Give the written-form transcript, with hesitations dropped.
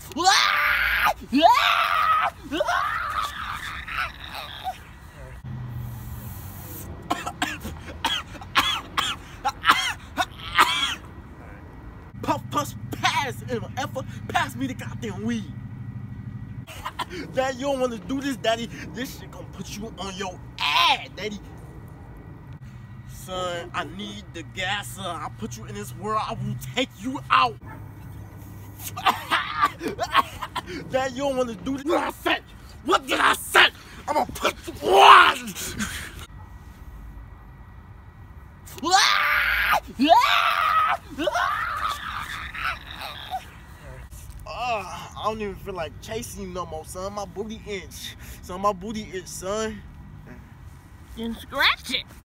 Puff, puff, pass, and effort, pass me the goddamn weed. Daddy, you don't want to do this, Daddy. This shit gonna put you on your ass, Daddy. Son, I need the gas, son. I'll put you in this world. I will take you out. Daddy, you don't want to do this. What did I say? What did I say? I'm gonna put you on. I don't even feel like chasing you no more, son. My booty itch. Son, my booty itch, son. Then scratch it.